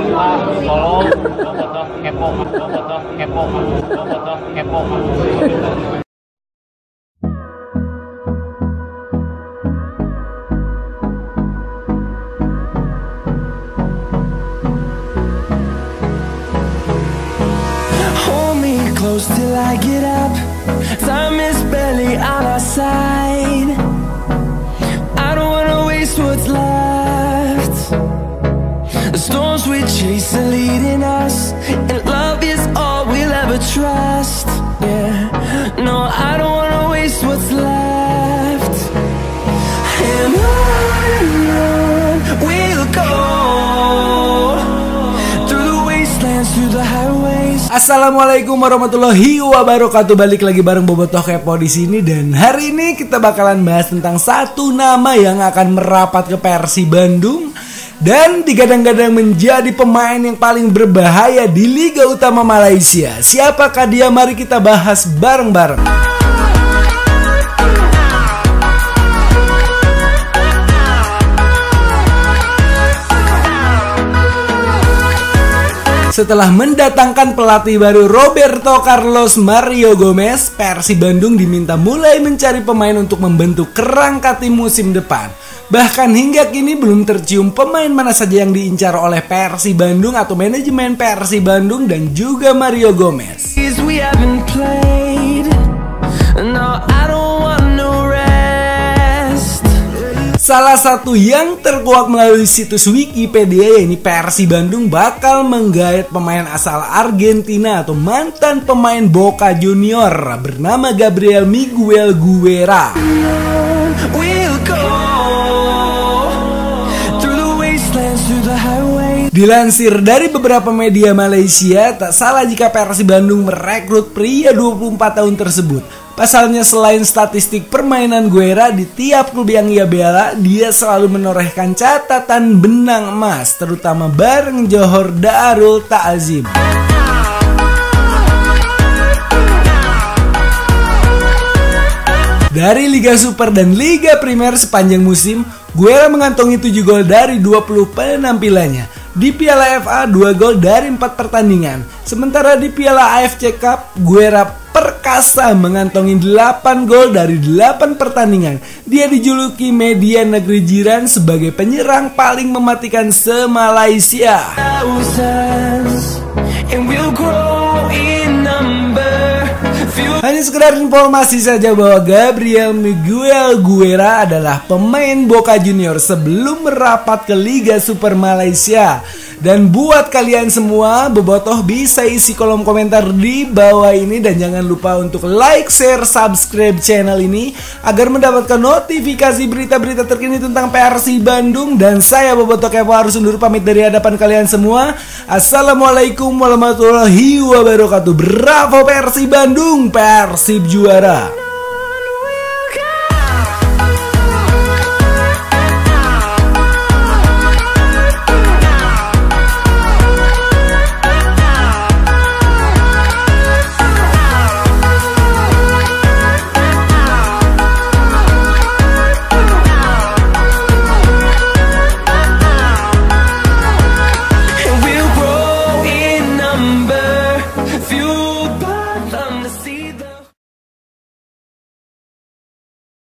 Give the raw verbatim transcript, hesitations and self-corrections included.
tolong bobotoh kepo, bobotoh kepo, bobotoh kepo. Close till I get up. Time is barely on our side. I don't wanna waste what's left. The storms we chase are leading us, and love is all we'll ever trust. Yeah, no, I don't wanna waste what's left. And on and on we'll go, through the wastelands, through the highways. Assalamualaikum warahmatullahi wabarakatuh. Balik lagi bareng Bobotoh Kepo di sini, dan hari ini kita bakalan bahas tentang satu nama yang akan merapat ke Persib Bandung dan digadang-gadang menjadi pemain yang paling berbahaya di Liga Utama Malaysia. Siapakah dia? Mari kita bahas bareng-bareng. Setelah mendatangkan pelatih baru Roberto Carlos Mario Gomez, Persib Bandung diminta mulai mencari pemain untuk membentuk kerangka tim musim depan. Bahkan hingga kini belum tercium pemain mana saja yang diincar oleh Persib Bandung atau manajemen Persib Bandung dan juga Mario Gomez. Salah satu yang terkuak melalui situs Wikipedia, yakni Persib Bandung bakal menggait pemain asal Argentina atau mantan pemain Boca Junior bernama Gabriel Miguel Guerra. Dilansir dari beberapa media Malaysia, tak salah jika Persib Bandung merekrut pria dua puluh empat tahun tersebut. Pasalnya, selain statistik permainan Guerra di tiap klub yang ia bela, dia selalu menorehkan catatan benang emas, terutama bareng Johor Darul Ta'zim. Dari Liga Super dan Liga Primer sepanjang musim, Guerra mengantongi tujuh gol dari dua puluh penampilannya. Di Piala F A, dua gol dari empat pertandingan. Sementara di Piala A F C Cup, Guerra perkasa mengantongi delapan gol dari delapan pertandingan. Dia dijuluki media negeri jiran sebagai penyerang paling mematikan se-Malaysia. Hanya sekedar informasi saja bahwa Gabriel Miguel Guerra adalah pemain Boca Junior sebelum merapat ke Liga Super Malaysia. Dan buat kalian semua, Bobotoh bisa isi kolom komentar di bawah ini, dan jangan lupa untuk like, share, subscribe channel ini agar mendapatkan notifikasi berita-berita terkini tentang Persib Bandung. Dan saya Bobotoh Kepo harus undur pamit dari hadapan kalian semua. Assalamualaikum warahmatullahi wabarakatuh. Bravo Persib Bandung, Persib juara.